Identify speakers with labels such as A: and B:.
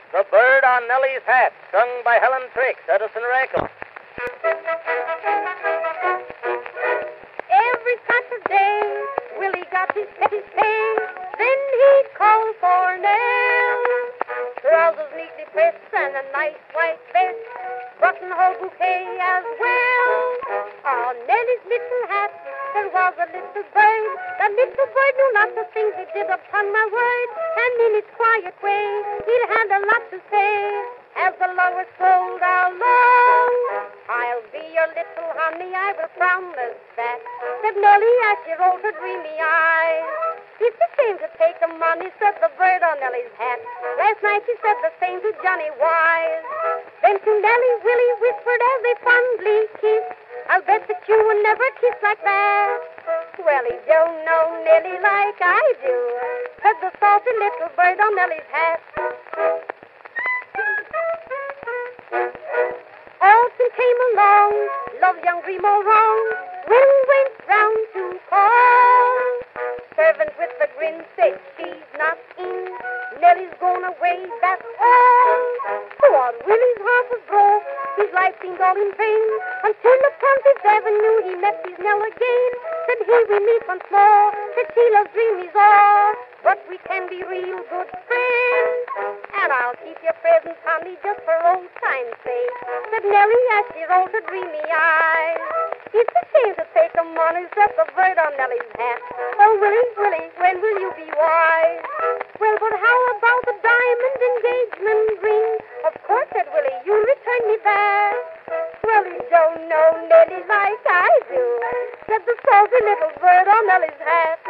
A: The Bird on Nellie's Hat, sung by Helen Trix, Edison Record.
B: Every Saturday, Willie got his pay. Then he'd call for Nell. Trousers neatly pressed and a nice white vest, buttonhole bouquet as well. On Nellie's little hat, there was a little bird. The little bird knew lots of things, he did upon my word. And in his quiet way, he'd had a lot to say. As the lower strolled along, I'll be your little honey, I will promise that, said Nellie as she rolled her dreamy eyes. It's a shame to take the money, said the bird on Nellie's hat. Last night she said the same to Johnny Wise. Then to Nellie, Willie whispered as they fondly kissed, I'll bet that you will never kiss like that. Well, he don't know Nellie like I do, said the salty little bird on Nellie's hat. Autumn came along, love young dream all wrong. Will went round to call. Servant with a grin said she's not in. Nellie's gone away, that's all. On Willie's heart was broke, his life seemed all in vain, until upon Fifth Avenue he met his Nell again. Said he, we meet once more, said she loves dream is all, but we can be real good friends. And I'll keep your presents, honey, just for old time's sake, said Nellie as she rolled her dreamy eyes. It's a shame to take the money, said the bird on Nellie's hat. Oh, Willie, Willie, when will you be wise? Well, but how about the diamond engagement ring? Of course, said Willie, you'll return me back. Well, you don't know Nellie like I do, said the salty little bird on Nellie's hat.